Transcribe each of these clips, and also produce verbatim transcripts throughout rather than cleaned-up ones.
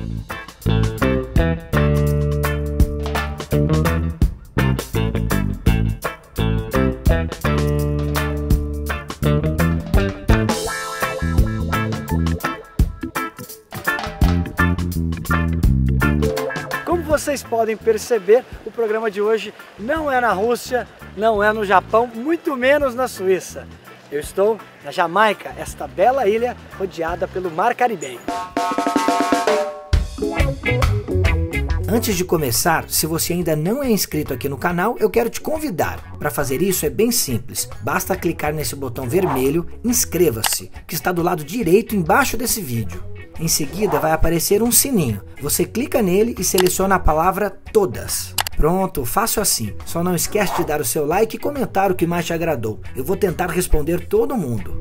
Como vocês podem perceber, o programa de hoje não é na Rússia, não é no Japão, muito menos na Suíça. Eu estou na Jamaica, esta bela ilha rodeada pelo Mar Caribenho. Antes de começar, se você ainda não é inscrito aqui no canal, eu quero te convidar. Para fazer isso é bem simples, basta clicar nesse botão vermelho, inscreva-se, que está do lado direito embaixo desse vídeo. Em seguida vai aparecer um sininho, você clica nele e seleciona a palavra Todas. Pronto, fácil assim. Só não esquece de dar o seu like e comentar o que mais te agradou. Eu vou tentar responder todo mundo.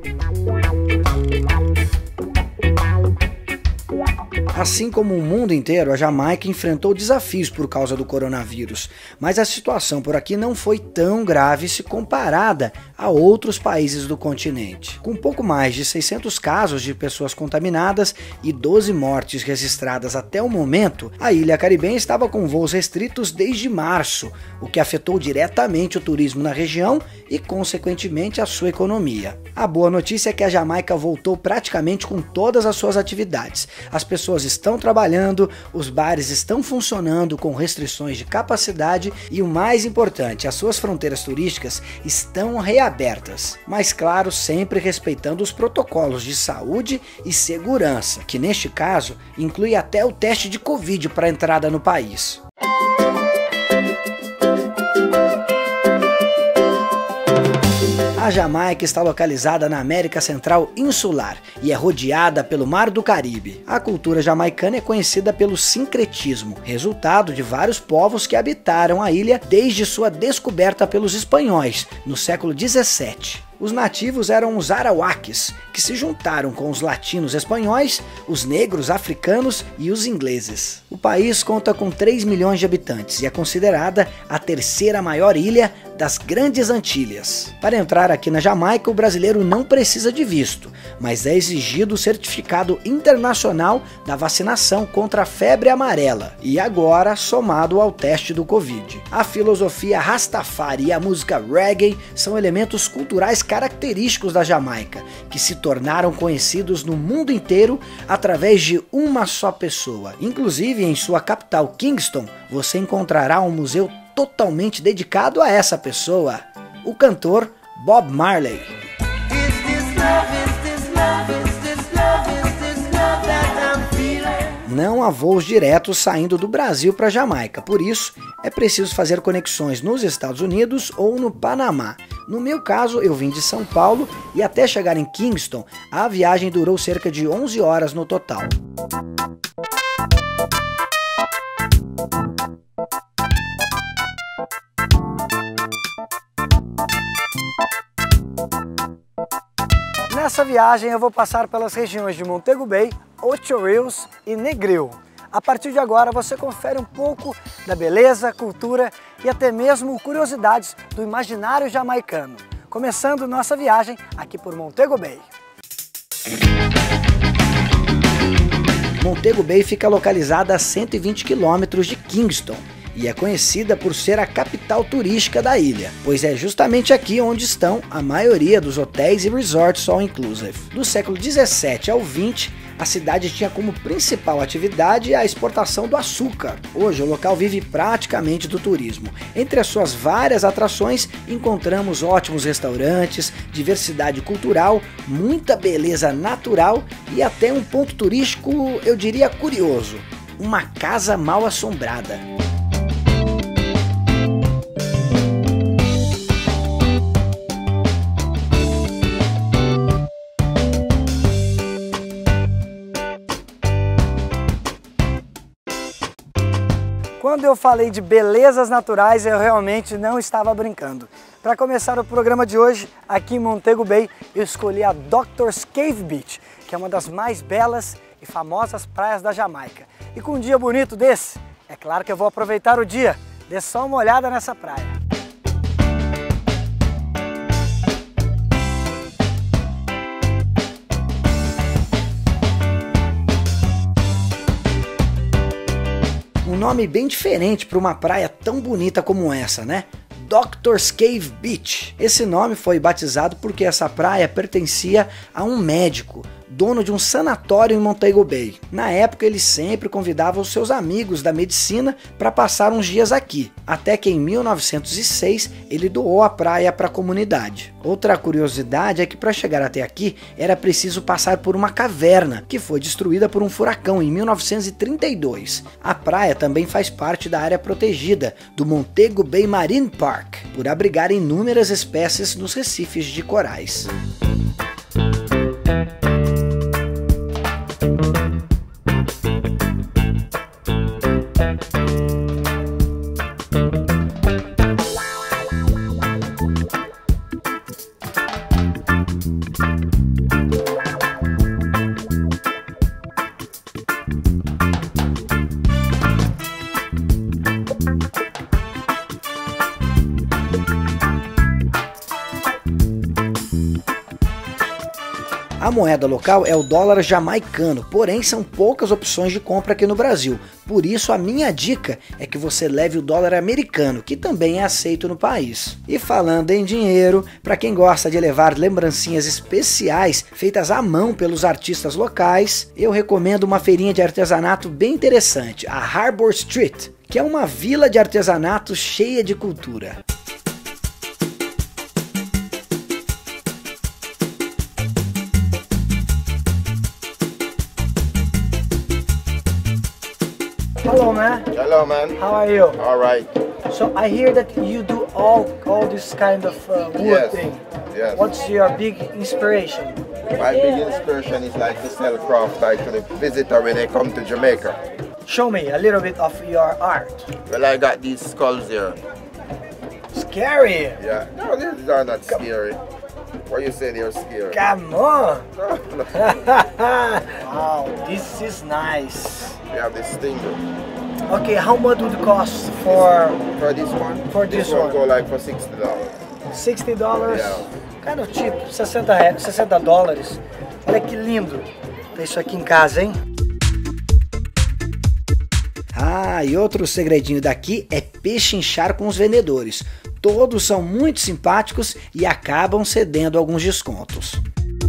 Assim como o mundo inteiro, a Jamaica enfrentou desafios por causa do coronavírus, mas a situação por aqui não foi tão grave se comparada a outros países do continente. Com pouco mais de seiscentos casos de pessoas contaminadas e doze mortes registradas até o momento, a ilha caribenha estava com voos restritos desde março, o que afetou diretamente o turismo na região e, consequentemente, a sua economia. A boa notícia é que a Jamaica voltou praticamente com todas as suas atividades. As pessoas estão trabalhando, os bares estão funcionando com restrições de capacidade e, o mais importante, as suas fronteiras turísticas estão reabertas. Mas, claro, sempre respeitando os protocolos de saúde e segurança, que neste caso inclui até o teste de Covid para a entrada no país. A Jamaica está localizada na América Central Insular e é rodeada pelo Mar do Caribe. A cultura jamaicana é conhecida pelo sincretismo, resultado de vários povos que habitaram a ilha desde sua descoberta pelos espanhóis, no século dezessete. Os nativos eram os arawakes, que se juntaram com os latinos espanhóis, os negros africanos e os ingleses. O país conta com três milhões de habitantes e é considerada a terceira maior ilha das Grandes Antilhas. Para entrar aqui na Jamaica, o brasileiro não precisa de visto, mas é exigido o certificado internacional da vacinação contra a febre amarela e agora somado ao teste do Covid. A filosofia Rastafari e a música reggae são elementos culturais característicos da Jamaica, que se tornaram conhecidos no mundo inteiro através de uma só pessoa. Inclusive, em sua capital, Kingston, você encontrará um museu totalmente dedicado a essa pessoa, o cantor Bob Marley. Não há voos diretos saindo do Brasil para a Jamaica, por isso é preciso fazer conexões nos Estados Unidos ou no Panamá. No meu caso, eu vim de São Paulo e até chegar em Kingston, a viagem durou cerca de onze horas no total. Nessa viagem eu vou passar pelas regiões de Montego Bay, Ocho Rios e Negril. A partir de agora você confere um pouco da beleza, cultura e até mesmo curiosidades do imaginário jamaicano. Começando nossa viagem aqui por Montego Bay. Montego Bay fica localizada a cento e vinte quilômetros de Kingston e é conhecida por ser a capital turística da ilha, pois é justamente aqui onde estão a maioria dos hotéis e resorts all inclusive. Do século dezessete ao vinte, a cidade tinha como principal atividade a exportação do açúcar. Hoje o local vive praticamente do turismo. Entre as suas várias atrações encontramos ótimos restaurantes, diversidade cultural, muita beleza natural e até um ponto turístico, eu diria curioso, uma casa mal assombrada. Quando eu falei de belezas naturais, eu realmente não estava brincando. Para começar o programa de hoje, aqui em Montego Bay, eu escolhi a Doctor's Cave Beach, que é uma das mais belas e famosas praias da Jamaica. E com um dia bonito desse, é claro que eu vou aproveitar o dia. Dê só uma olhada nessa praia. Um nome bem diferente para uma praia tão bonita como essa, né? Doctor's Cave Beach. Esse nome foi batizado porque essa praia pertencia a um médico, dono de um sanatório em Montego Bay. Na época ele sempre convidava os seus amigos da medicina para passar uns dias aqui, até que em mil novecentos e seis ele doou a praia para a comunidade. Outra curiosidade é que para chegar até aqui era preciso passar por uma caverna, que foi destruída por um furacão em mil novecentos e trinta e dois. A praia também faz parte da área protegida do Montego Bay Marine Park, por abrigar inúmeras espécies nos recifes de corais. A moeda local é o dólar jamaicano, porém são poucas opções de compra aqui no Brasil. Por isso a minha dica é que você leve o dólar americano, que também é aceito no país. E falando em dinheiro, para quem gosta de levar lembrancinhas especiais feitas à mão pelos artistas locais, eu recomendo uma feirinha de artesanato bem interessante, a Harbor Street, que é uma vila de artesanato cheia de cultura. Hello, man. Hello, man. How are you? All right. So I hear that you do all all this kind of uh, wood Yes. thing. Yes. What's your big inspiration? My big inspiration is like to sell craft like to the visitor when they come to Jamaica. Show me a little bit of your art. Well, I got these skulls here. Scary. Yeah. No, these are not scary. What you say they're scary? Come on. No, no. Wow, this is nice. We have this thing. Okay, how much would it cost for For this one? For this one. go like for sixty dollars. sixty dollars? Yeah. Kind of cheap, sessenta reais, sessenta dólares. Olha que lindo. Tem isso aqui em casa, hein? Ah, e outro segredinho daqui é pechinchar com os vendedores. Todos são muito simpáticos e acabam cedendo alguns descontos.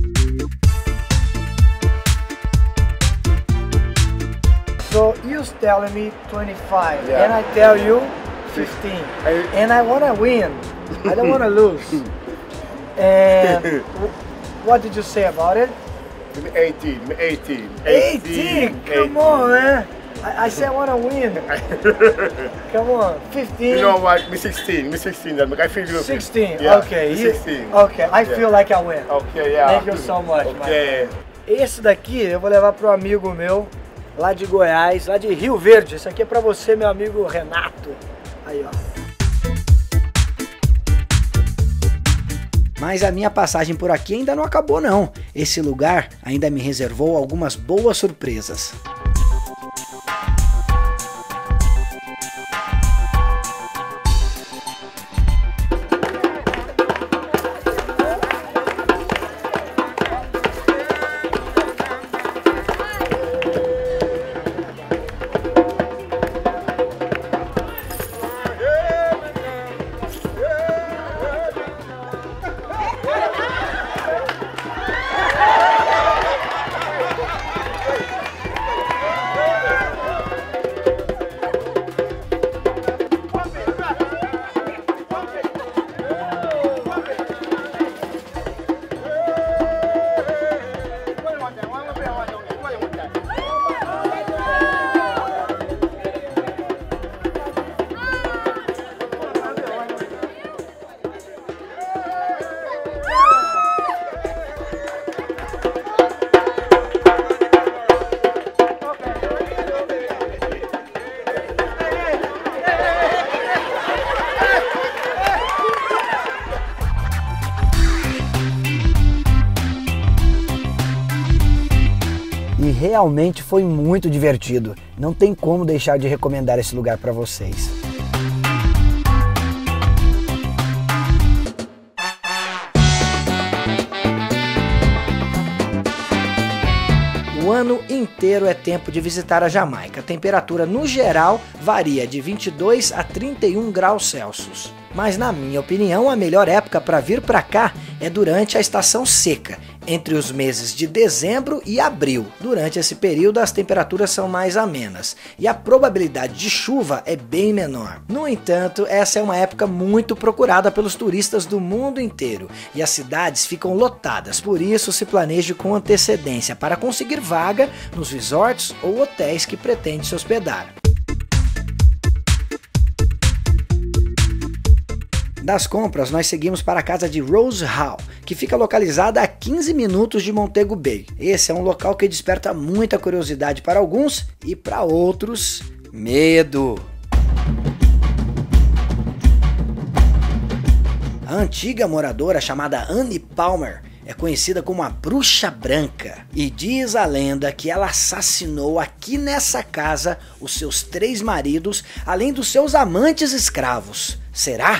So you're telling me twenty-five, Yeah. and I tell you fifteen, and I wanna win. I don't wanna lose. And w- what did you say about it? eighteen, eighteen. eighteen. Come on, man. I, I said I wanna win. Come on, fifteen. You know what? Me sixteen, me sixteen. That make I feel you. sixteen. Yeah, Okay. me you- sixteen. Okay. I Yeah. feel like I win. Okay, yeah. Thank you so much. my Okay. friend. Esse daqui eu vou levar pro amigo meu lá de Goiás, lá de Rio Verde. Esse aqui é pra você, meu amigo Renato. Aí, ó. Mas a minha passagem por aqui ainda não acabou não. Esse lugar ainda me reservou algumas boas surpresas. E realmente foi muito divertido. Não tem como deixar de recomendar esse lugar para vocês. O ano inteiro é tempo de visitar a Jamaica. A temperatura no geral varia de vinte e dois a trinta e um graus Celsius. Mas na minha opinião, a melhor época para vir para cá é durante a estação seca, entre os meses de dezembro e abril. Durante esse período as temperaturas são mais amenas e a probabilidade de chuva é bem menor. No entanto, essa é uma época muito procurada pelos turistas do mundo inteiro e as cidades ficam lotadas, por isso se planeje com antecedência para conseguir vaga nos resorts ou hotéis que pretende se hospedar. Das compras, nós seguimos para a casa de Rose Hall, que fica localizada a quinze minutos de Montego Bay. Esse é um local que desperta muita curiosidade para alguns e para outros, medo. A antiga moradora chamada Annie Palmer é conhecida como a Bruxa Branca e diz a lenda que ela assassinou aqui nessa casa os seus três maridos, além dos seus amantes escravos. Será?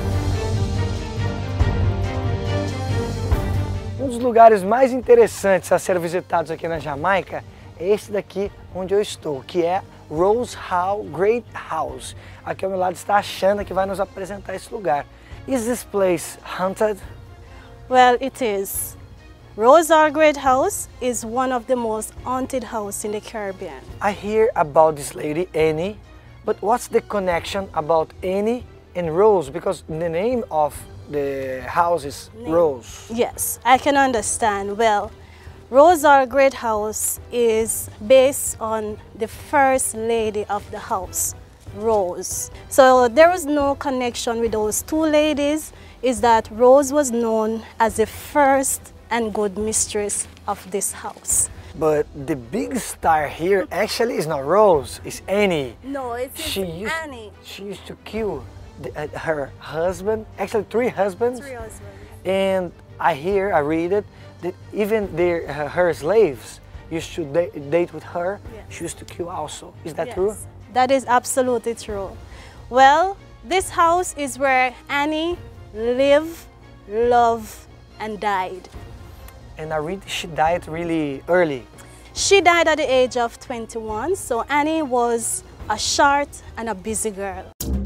Um dos lugares mais interessantes a ser visitados aqui na Jamaica é esse daqui onde eu estou, que é Rose Hall Great House. Aqui ao meu lado está a Shana, que vai nos apresentar esse lugar. Is this place haunted? Well, it is. Rose Hall Great House is one of the most haunted houses in the Caribbean. I hear about this lady, Annie, but what's the connection about Annie and Rose? Because the name of the house is Rose. Yes, I can understand. Well, Rose Hall Great House is based on the first lady of the house, Rose. So there was no connection with those two ladies, is that Rose was known as the first and good mistress of this house. But the big star here actually is not Rose, it's Annie. No, it's she used, Annie. She used to kill the, uh, her husband, actually three husbands. Three husbands. And I hear, I read it, that even their, uh, her slaves used to da date with her. Yes. She used to kill also. Is that Yes, true? That is absolutely true. Well, this house is where Annie lived, loved, and died. And I read she died really early. She died at the age of twenty-one, so Annie was a short and a busy girl.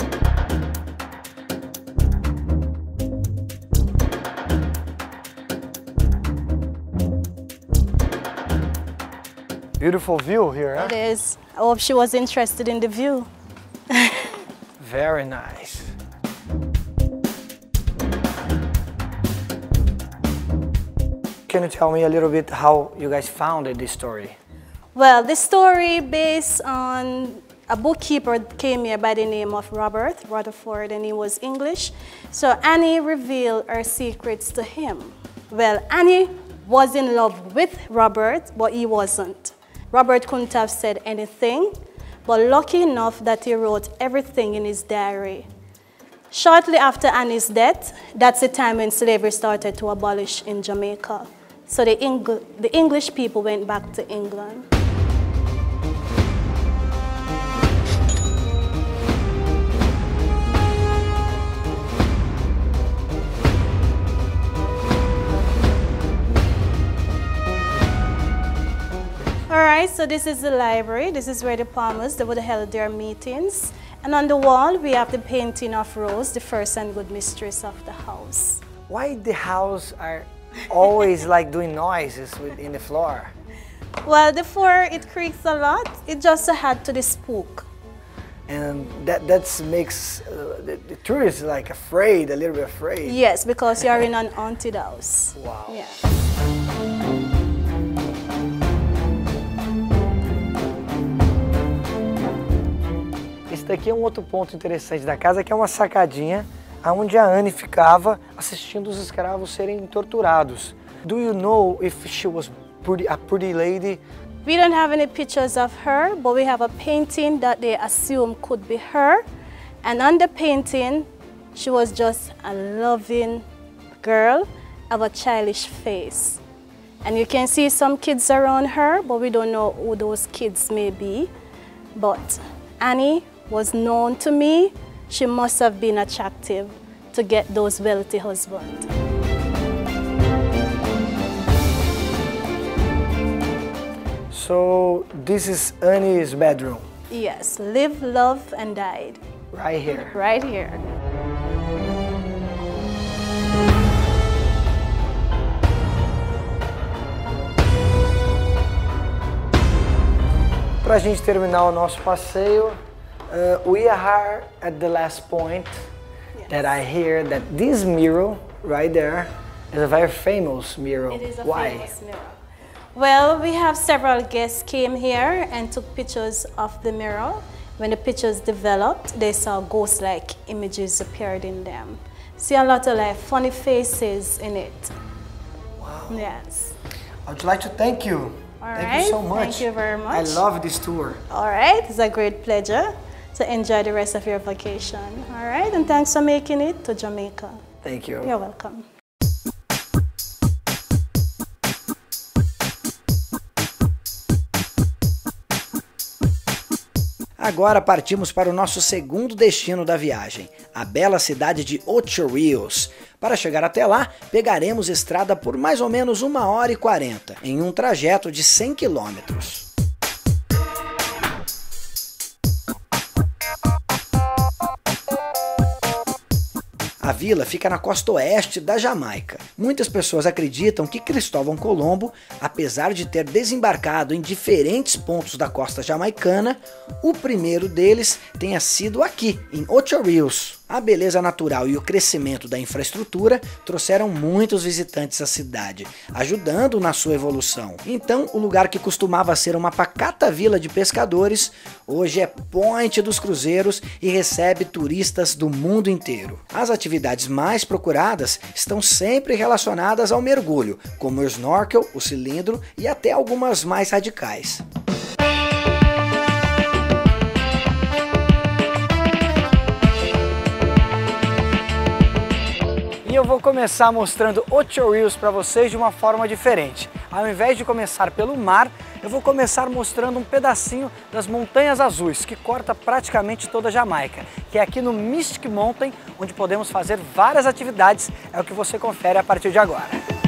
Beautiful view here, huh? It is. I hope she was interested in the view. Very nice. Can you tell me a little bit how you guys founded this story? Well, the story based on a bookkeeper came here by the name of Robert Rutherford, and he was English. So Annie revealed her secrets to him. Well, Annie was in love with Robert, but he wasn't. Robert couldn't have said anything, but lucky enough that he wrote everything in his diary. Shortly after Annie's death, that's the time when slavery started to abolish in Jamaica. So the, Eng the English people went back to England. All right, so this is the library. This is where the Palmers, they would have held their meetings. And on the wall, we have the painting of Rose, the first and good mistress of the house. Why the house are always like doing noises with, in the floor? Well, the floor, it creaks a lot. It just had to the spook. And that that's makes uh, the, the tourists like afraid, a little bit afraid. Yes, because you're in an haunted house. Wow. Yeah. Esse daqui é um outro ponto interessante da casa, que é uma sacadinha onde a Annie ficava assistindo os escravos serem torturados. Do you know if she was pretty, a pretty lady? We don't have any pictures of her, but we have a painting that they assume could be her. And on the painting, she was just a loving girl of a childish face. And you can see some kids around her, but we don't know who those kids may be. But Annie was known to me. She must have been attractive to get those wealthy husbands. So this is Annie's bedroom. Yes, live, love, and died. Right here. Right here. Para a gente terminar o nosso passeio, uh, we are at the last point. Yes. That I hear that this mural right there is a very famous mural. It is a Why? famous mural. Well, we have several guests came here and took pictures of the mural. When the pictures developed, they saw ghost-like images appeared in them. See a lot of like funny faces in it. Wow. Yes. I would like to thank you. All thank right. you so much. Thank you very much. I love this tour. All right. It's a great pleasure to enjoy the rest of your vacation. All right. And thanks for making it to Jamaica. Thank you. You're welcome. Agora partimos para o nosso segundo destino da viagem, a bela cidade de Ocho Rios. Para chegar até lá, pegaremos estrada por mais ou menos uma hora e quarenta, em um trajeto de cem quilômetros. A vila fica na costa oeste da Jamaica. Muitas pessoas acreditam que Cristóvão Colombo, apesar de ter desembarcado em diferentes pontos da costa jamaicana, o primeiro deles tenha sido aqui, em Ocho Rios. A beleza natural e o crescimento da infraestrutura trouxeram muitos visitantes à cidade, ajudando na sua evolução. Então, o lugar que costumava ser uma pacata vila de pescadores, hoje é point dos cruzeiros e recebe turistas do mundo inteiro. As atividades mais procuradas estão sempre relacionadas ao mergulho, como o snorkel, o cilindro e até algumas mais radicais. E eu vou começar mostrando Ocho Rios para vocês de uma forma diferente. Ao invés de começar pelo mar, eu vou começar mostrando um pedacinho das Montanhas Azuis, que corta praticamente toda a Jamaica, que é aqui no Mystic Mountain, onde podemos fazer várias atividades, é o que você confere a partir de agora.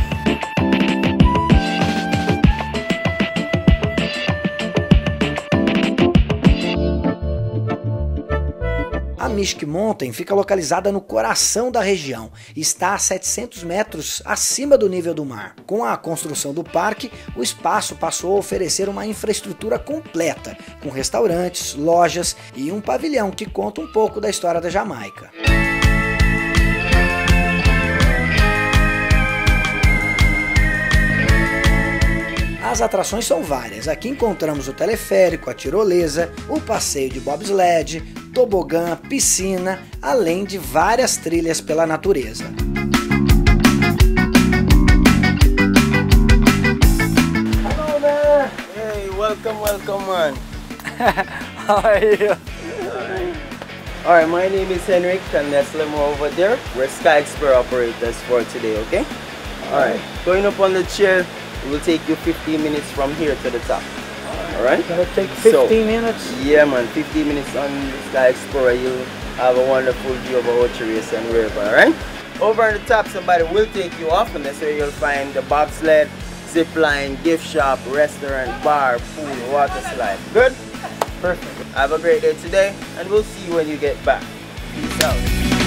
A Mystic Mountain fica localizada no coração da região e está a setecentos metros acima do nível do mar. Com a construção do parque, o espaço passou a oferecer uma infraestrutura completa, com restaurantes, lojas e um pavilhão que conta um pouco da história da Jamaica. As atrações são várias. Aqui encontramos o teleférico, a tirolesa, o passeio de bobsled, tobogã, piscina, além de várias trilhas pela natureza. Hello there. Hey, welcome, welcome, man. How are you? All right, my name is Henrik, and that's Lemo over there. We're Sky Explorer operators for today, okay? All right, going up on the chair. It will take you fifteen minutes from here to the top. Alright? Gonna take fifteen so, minutes? Yeah man, fifteen minutes on the Sky Explorer. You'll have a wonderful view of Ocho Rios and River, alright? Over on the top, somebody will take you off, and that's where you'll find the bobsled, zip line, gift shop, restaurant, bar, pool, water slide. Good? Perfect. Have a great day today, and we'll see you when you get back. Peace out.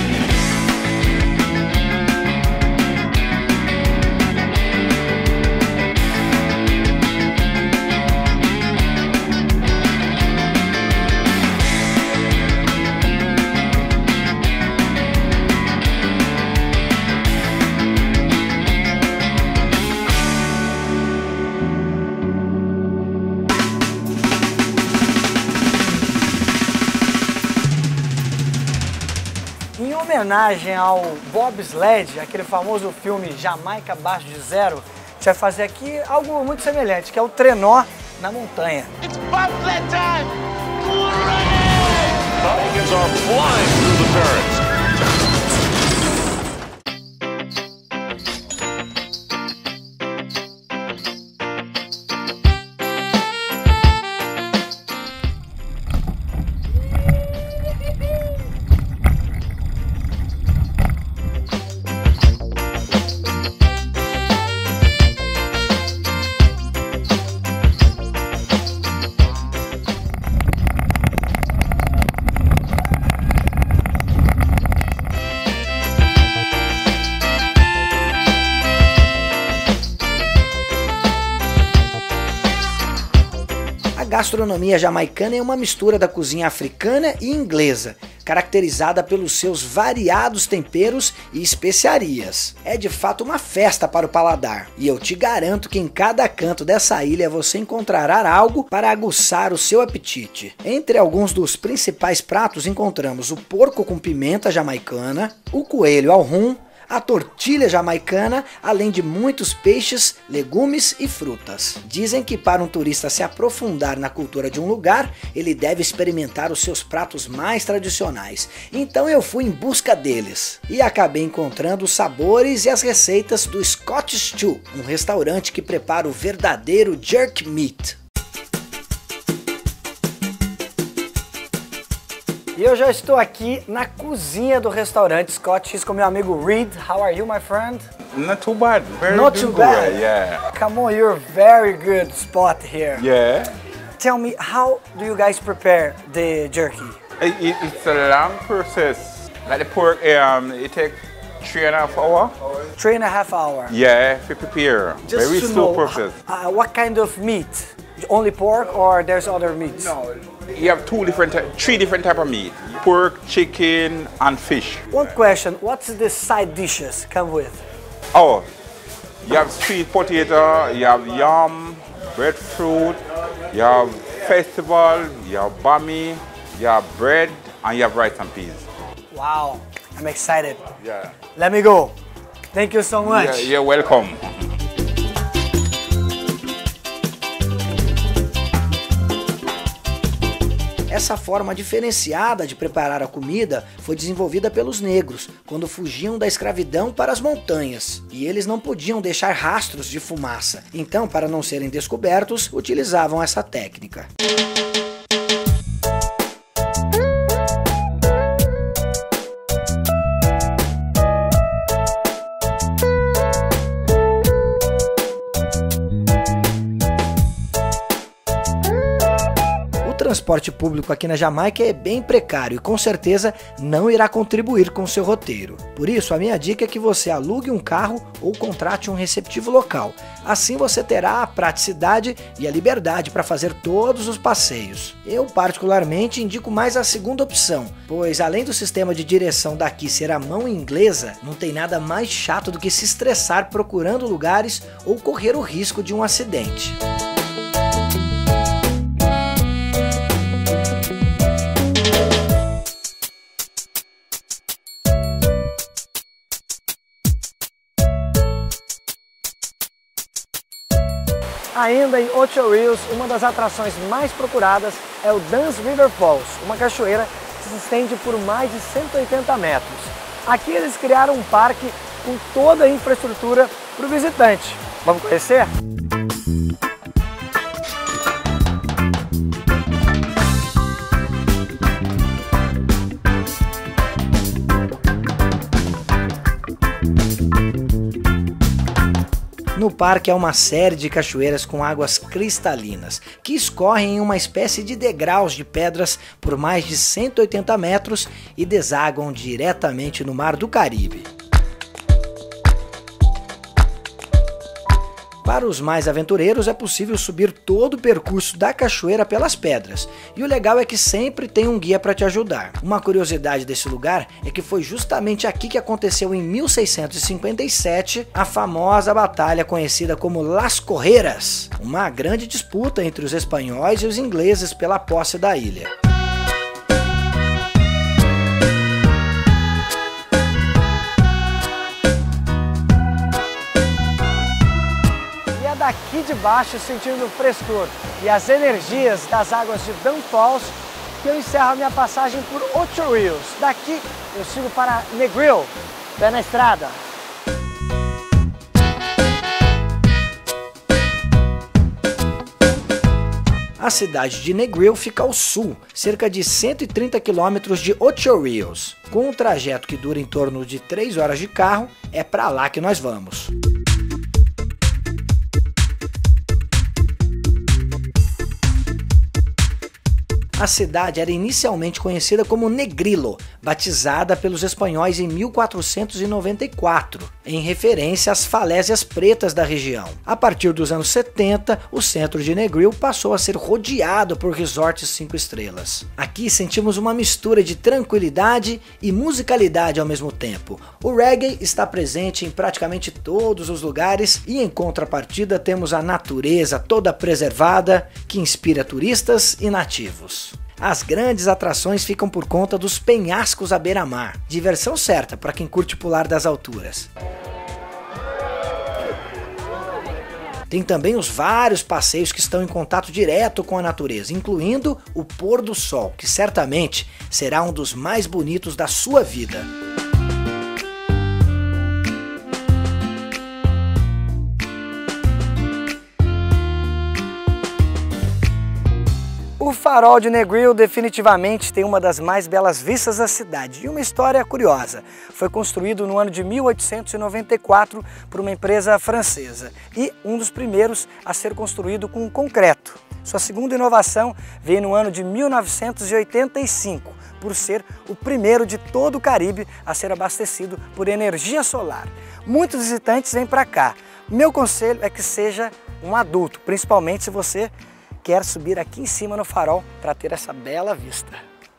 Em homenagem ao bobsled, aquele famoso filme Jamaica Abaixo de Zero, a gente vai fazer aqui algo muito semelhante, que é o trenó na montanha. It's bobsled time! Dragons are flying through the turrets. gastronomia jamaicana é uma mistura da cozinha africana e inglesa, caracterizada pelos seus variados temperos e especiarias. É de fato uma festa para o paladar, e eu te garanto que em cada canto dessa ilha você encontrará algo para aguçar o seu apetite. Entre alguns dos principais pratos encontramos o porco com pimenta jamaicana, o coelho ao rum, a tortilha jamaicana, além de muitos peixes, legumes e frutas. Dizem que para um turista se aprofundar na cultura de um lugar, ele deve experimentar os seus pratos mais tradicionais. Então eu fui em busca deles e acabei encontrando os sabores e as receitas do Scottish Stew, um restaurante que prepara o verdadeiro jerk meat. E eu já estou aqui na cozinha do restaurante Scottish com meu amigo Reed. How are you, my friend? Not too bad. Very Not good too bad. way, yeah. Come on, you're very good spot here. Yeah. Tell me, how do you guys prepare the jerky? It, it, it's a long process. Like the pork, um, it takes three and a half hour. Three and a half hour. Yeah, to prepare. Just Very to slow know, process. Uh, what kind of meat? Only pork or there's other meats? No. You have two different, three different type of meat: pork, chicken, and fish. One question: what's the side dishes come with? Oh, you have sweet potato, you have yam, breadfruit, you have festival, you have bami, you have bread, and you have rice and peas. Wow, I'm excited. Yeah. Let me go. Thank you so much. Yeah, you're welcome. Essa forma diferenciada de preparar a comida foi desenvolvida pelos negros, quando fugiam da escravidão para as montanhas, e eles não podiam deixar rastros de fumaça. Então, para não serem descobertos, utilizavam essa técnica. O transporte público aqui na Jamaica é bem precário e com certeza não irá contribuir com o seu roteiro. Por isso, a minha dica é que você alugue um carro ou contrate um receptivo local. Assim você terá a praticidade e a liberdade para fazer todos os passeios. Eu particularmente indico mais a segunda opção, pois além do sistema de direção daqui ser a mão inglesa, não tem nada mais chato do que se estressar procurando lugares ou correr o risco de um acidente. Ainda em Ocho Rios, uma das atrações mais procuradas é o Dunn's River Falls, uma cachoeira que se estende por mais de cento e oitenta metros. Aqui eles criaram um parque com toda a infraestrutura para o visitante. Vamos conhecer? No parque há uma série de cachoeiras com águas cristalinas, que escorrem em uma espécie de degraus de pedras por mais de cento e oitenta metros e desaguam diretamente no Mar do Caribe. Para os mais aventureiros é possível subir todo o percurso da cachoeira pelas pedras, e o legal é que sempre tem um guia para te ajudar. Uma curiosidade desse lugar é que foi justamente aqui que aconteceu em mil seiscentos e cinquenta e sete a famosa batalha conhecida como Las Correras, uma grande disputa entre os espanhóis e os ingleses pela posse da ilha. Daqui de baixo, sentindo o frescor e as energias das águas de Dunn Falls, que eu encerro a minha passagem por Ocho Rios. Daqui eu sigo para Negril, pé na estrada. A cidade de Negril fica ao sul, cerca de cento e trinta quilômetros de Ocho Rios. Com um trajeto que dura em torno de três horas de carro, é para lá que nós vamos. A cidade era inicialmente conhecida como Negrilo, batizada pelos espanhóis em mil quatrocentos e noventa e quatro, em referência às falésias pretas da região. A partir dos anos setenta, o centro de Negril passou a ser rodeado por resorts cinco estrelas. Aqui sentimos uma mistura de tranquilidade e musicalidade ao mesmo tempo. O reggae está presente em praticamente todos os lugares e em contrapartida temos a natureza toda preservada que inspira turistas e nativos. As grandes atrações ficam por conta dos penhascos à beira-mar. Diversão certa para quem curte pular das alturas. Tem também os vários passeios que estão em contato direto com a natureza, incluindo o pôr do sol, que certamente será um dos mais bonitos da sua vida. O farol de Negril definitivamente tem uma das mais belas vistas da cidade e uma história curiosa. Foi construído no ano de mil oitocentos e noventa e quatro por uma empresa francesa e um dos primeiros a ser construído com concreto. Sua segunda inovação veio no ano de mil novecentos e oitenta e cinco, por ser o primeiro de todo o Caribe a ser abastecido por energia solar. Muitos visitantes vêm para cá. Meu conselho é que seja um adulto, principalmente se você quer subir aqui em cima no farol para ter essa bela vista.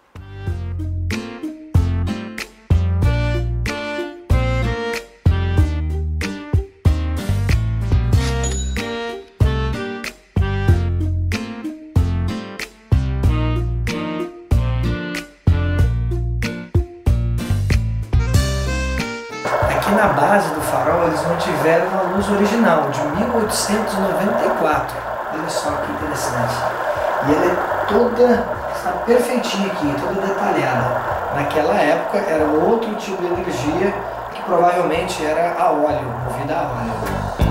Aqui na base do farol eles mantiveram a luz original de mil oitocentos e noventa e quatro. Olha só que interessante. E ela é toda, está perfeitinha aqui, toda detalhada. Naquela época era outro tipo de energia que provavelmente era a óleo, movida a óleo.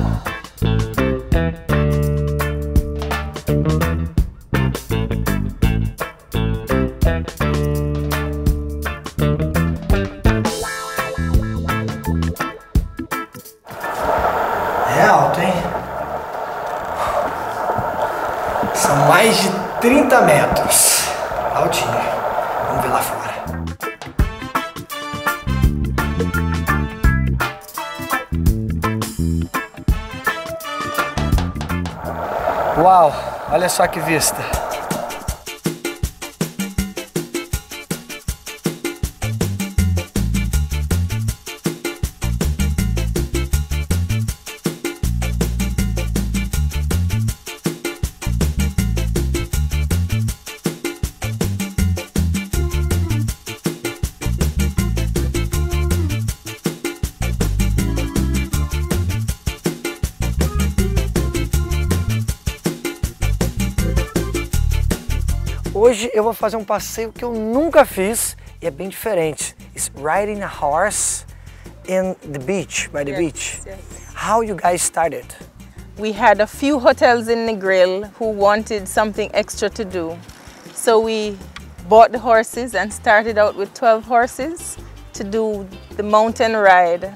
É alto, hein? São mais de trinta metros. Altinho. Vamos ver lá fora. Uau! Olha só que vista. Hoje eu vou fazer um passeio que eu nunca fiz e é bem diferente. It's riding a horse in the beach, by the Yes, beach. yes. How you guys started? We had a few hotels in Negril who wanted something extra to do. So we bought the horses and started out with twelve horses to do the mountain ride.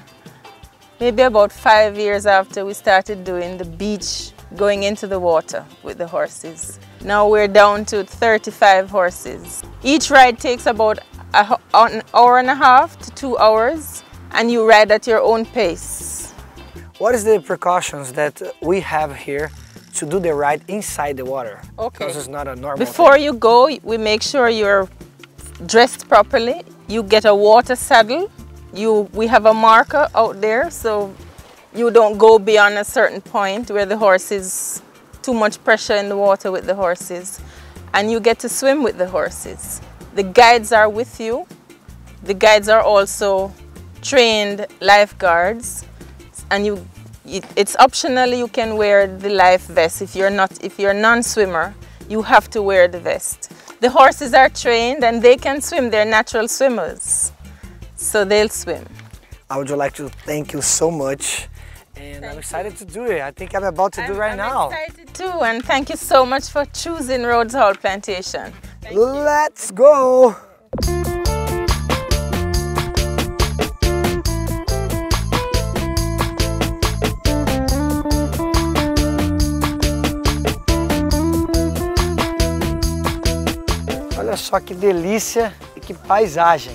Maybe about five years after we started doing the beach, going into the water with the horses. Now we're down to thirty-five horses. Each ride takes about a, an hour and a half to two hours, and you ride at your own pace. What is the precautions that we have here to do the ride inside the water? Okay. Because it's not a normal Before thing. you go, we make sure you're dressed properly. You get a water saddle. You, we have a marker out there, so you don't go beyond a certain point where the horses, too much pressure in the water with the horses, and you get to swim with the horses. The guides are with you. The guides are also trained lifeguards, and you, it, it's optional. You can wear the life vest if you're not, if you're a non-swimmer. You have to wear the vest. The horses are trained and they can swim. They're natural swimmers, so they'll swim. I would like to thank you so much. And I'm excited to do it. I think I'm about to do I'm, right I'm now. excited too, and thank you so much for choosing Rhodes Hall Plantation. Thank you. Let's go! Olha só que delícia e que paisagem.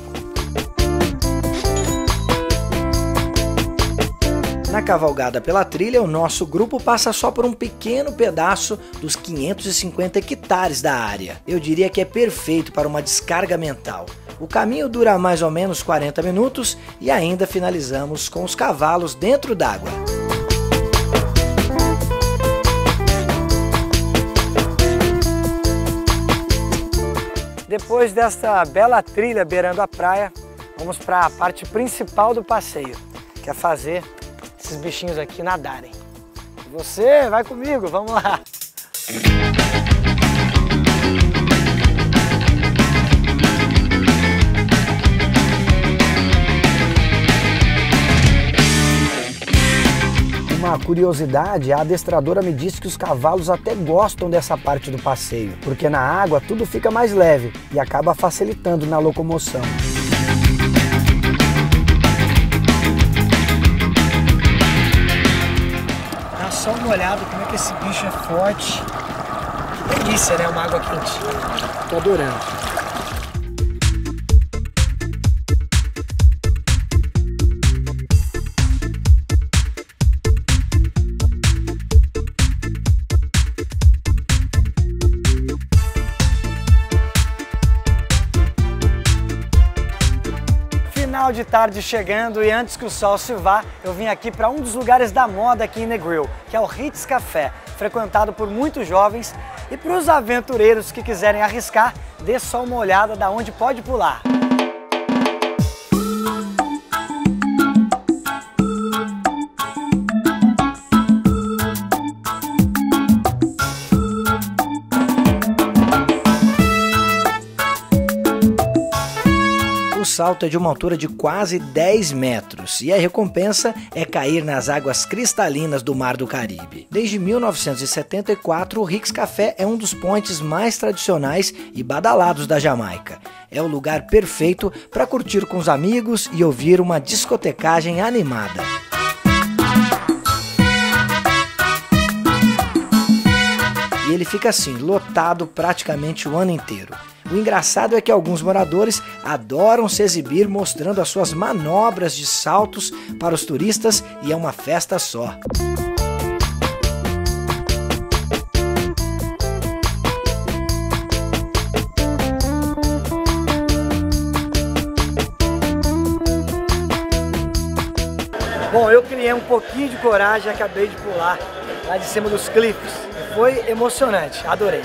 Na cavalgada pela trilha, o nosso grupo passa só por um pequeno pedaço dos quinhentos e cinquenta hectares da área. Eu diria que é perfeito para uma descarga mental. O caminho dura mais ou menos quarenta minutos e ainda finalizamos com os cavalos dentro d'água. Depois desta bela trilha beirando a praia, vamos para a parte principal do passeio, que é fazer esses bichinhos aqui nadarem. E você vai comigo, vamos lá! Uma curiosidade, a adestradora me disse que os cavalos até gostam dessa parte do passeio, porque na água tudo fica mais leve e acaba facilitando na locomoção. Dá só uma olhada como é que esse bicho é forte. Que delícia, né? Uma água quentinha. Tô adorando. Final de tarde chegando e antes que o sol se vá, eu vim aqui para um dos lugares da moda aqui em Negril, que é o Ritz Café, frequentado por muitos jovens, e para os aventureiros que quiserem arriscar, dê só uma olhada da onde pode pular. O salto é de uma altura de quase dez metros e a recompensa é cair nas águas cristalinas do Mar do Caribe. Desde mil novecentos e setenta e quatro, o Ritz Café é um dos points mais tradicionais e badalados da Jamaica. É o lugar perfeito para curtir com os amigos e ouvir uma discotecagem animada. E ele fica assim, lotado praticamente o ano inteiro. O engraçado é que alguns moradores adoram se exibir mostrando as suas manobras de saltos para os turistas e é uma festa só. Bom, eu criei um pouquinho de coragem e acabei de pular lá de cima dos cliffs. Foi emocionante, adorei.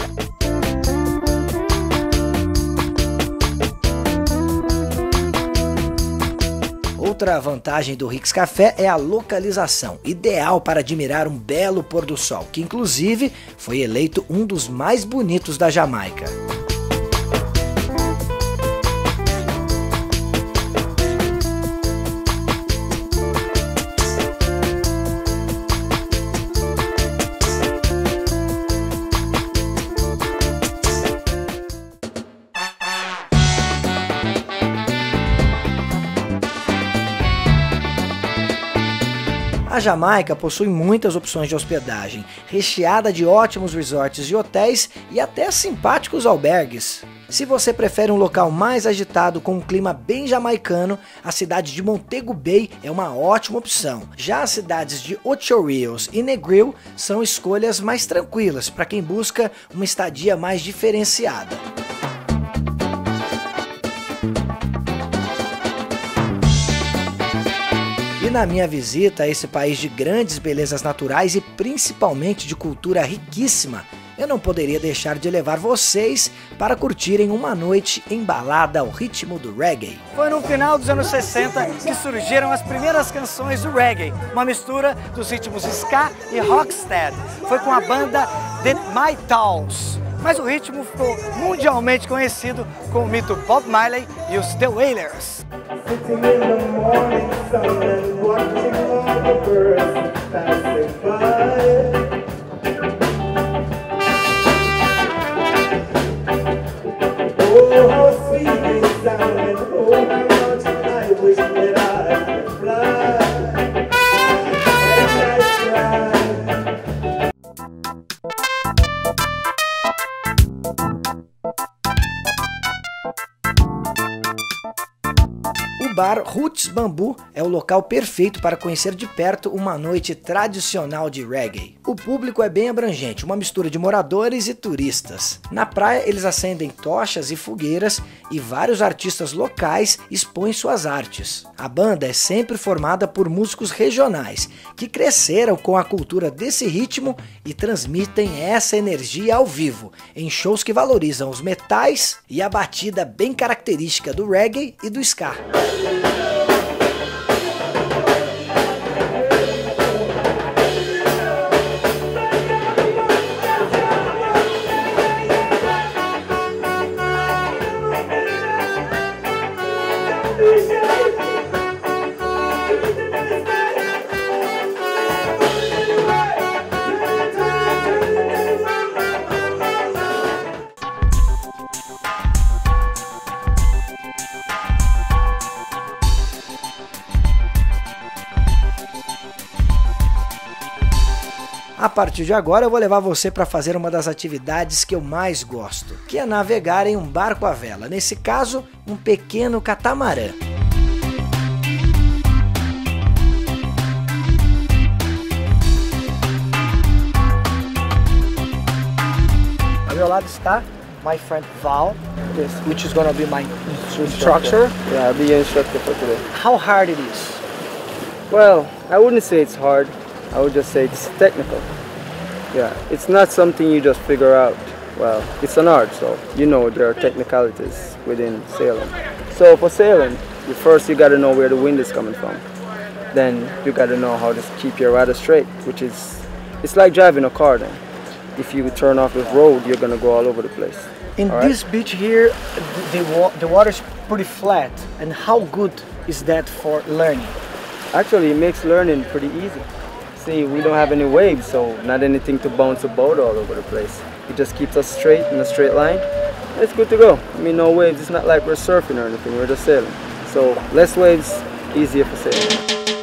Outra vantagem do Ritz Café é a localização, ideal para admirar um belo pôr do sol, que inclusive foi eleito um dos mais bonitos da Jamaica. A Jamaica possui muitas opções de hospedagem, recheada de ótimos resorts e hotéis e até simpáticos albergues. Se você prefere um local mais agitado com um clima bem jamaicano, a cidade de Montego Bay é uma ótima opção. Já as cidades de Ocho Rios e Negril são escolhas mais tranquilas para quem busca uma estadia mais diferenciada. E na minha visita a esse país de grandes belezas naturais e principalmente de cultura riquíssima, eu não poderia deixar de levar vocês para curtirem uma noite embalada ao ritmo do reggae. Foi no final dos anos sessenta que surgiram as primeiras canções do reggae, uma mistura dos ritmos ska e rocksteady. Foi com a banda The My Towns. Mas o ritmo ficou mundialmente conhecido com o mito Bob Marley e os The Wailers. bar Roots Bamboo é o local perfeito para conhecer de perto uma noite tradicional de reggae. O público é bem abrangente, uma mistura de moradores e turistas. Na praia eles acendem tochas e fogueiras e vários artistas locais expõem suas artes. A banda é sempre formada por músicos regionais que cresceram com a cultura desse ritmo e transmitem essa energia ao vivo em shows que valorizam os metais e a batida bem característica do reggae e do ska. A partir de agora eu vou levar você para fazer uma das atividades que eu mais gosto, que é navegar em um barco à vela, nesse caso, um pequeno catamarã. Ao meu lado está my friend Val, which is going to be my instructor. Yeah, I'll be your instructor for today. How hard it is? Well, I wouldn't say it's hard. I would just say it's technical. Yeah, it's not something you just figure out. Well, it's an art, so you know there are technicalities within sailing. So for sailing, you first you got to know where the wind is coming from. Then you got to know how to keep your rudder straight, which is, it's like driving a car then. If you turn off the road, you're going to go all over the place. In all right? this beach here, the, wa the water is pretty flat. And how good is that for learning? Actually, it makes learning pretty easy. See, we don't have any waves, so not anything to bounce a boat all over the place. It just keeps us straight in a straight line. It's good to go. I mean, no waves. It's not like we're surfing or anything. We're just sailing. So less waves, easier for sailing.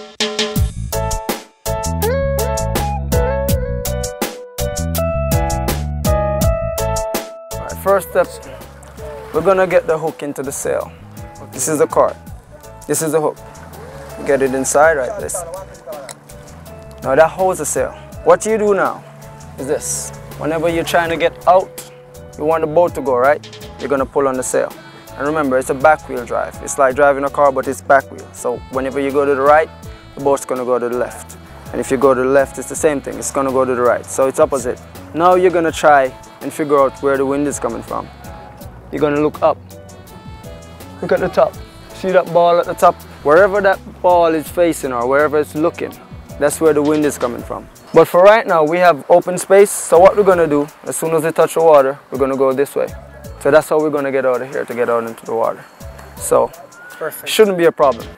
All right, first step, we're gonna get the hook into the sail. This is the cord. This is the hook. Get it inside like this. Now that holds the sail. What you do now is this. Whenever you're trying to get out, you want the boat to go right, you're gonna pull on the sail. And remember, it's a back wheel drive. It's like driving a car, but it's back wheel. So whenever you go to the right, the boat's gonna go to the left. And if you go to the left, it's the same thing. It's gonna go to the right. So it's opposite. Now you're gonna try and figure out where the wind is coming from. You're gonna look up. Look at the top. See that ball at the top? Wherever that ball is facing or wherever it's looking, that's where the wind is coming from. But for right now, we have open space. So what we're gonna do, as soon as we touch the water, we're gonna go this way. So that's how we're gonna get out of here, to get out into the water. So, perfect. Shouldn't be a problem.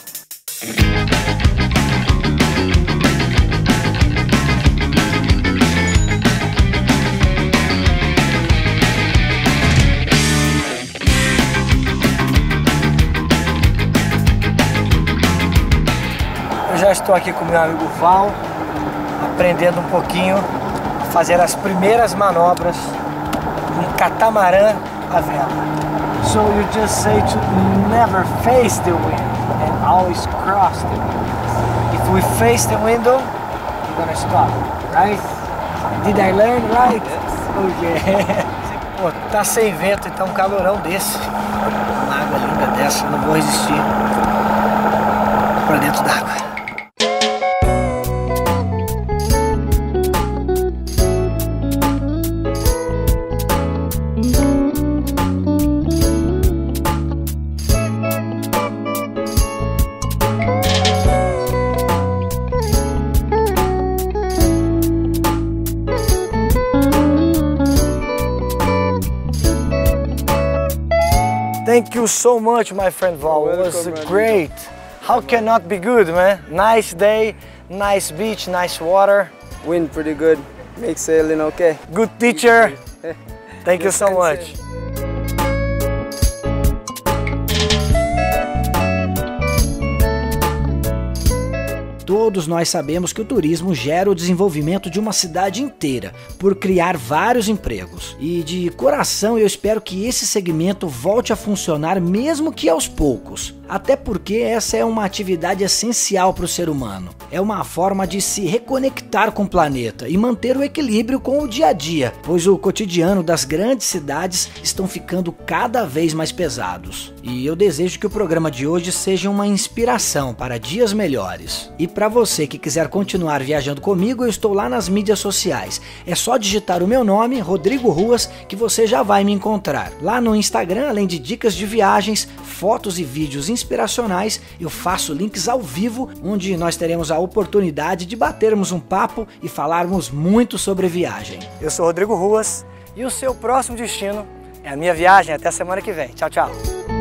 Eu já estou aqui com meu amigo Val, aprendendo um pouquinho a fazer as primeiras manobras um catamarã à vela. So you just say to never face the wind and always cross the wind. If we face the window, you're gonna stop, right? Did I learn right? Okay. Pô, tá sem vento e tá um calorão desse. Uma água linda dessa, eu não vou resistir pra dentro d'água. Thank you so much, my friend Val. It was great. How cannot be good, man? Nice day, nice beach, nice water. Wind pretty good. Make sailing okay. Good teacher. Thank you so much. Todos nós sabemos que o turismo gera o desenvolvimento de uma cidade inteira, por criar vários empregos. E de coração eu espero que esse segmento volte a funcionar, mesmo que aos poucos. Até porque essa é uma atividade essencial para o ser humano. É uma forma de se reconectar com o planeta e manter o equilíbrio com o dia a dia, pois o cotidiano das grandes cidades estão ficando cada vez mais pesados. E eu desejo que o programa de hoje seja uma inspiração para dias melhores. E para você que quiser continuar viajando comigo, eu estou lá nas mídias sociais. É só digitar o meu nome, Rodrigo Ruas, que você já vai me encontrar. Lá no Instagram, além de dicas de viagens, fotos e vídeos inspiracionais, eu faço links ao vivo, onde nós teremos a oportunidade de batermos um papo e falarmos muito sobre viagem. Eu sou Rodrigo Ruas e o seu próximo destino é a minha viagem. Até semana que vem. Tchau, tchau.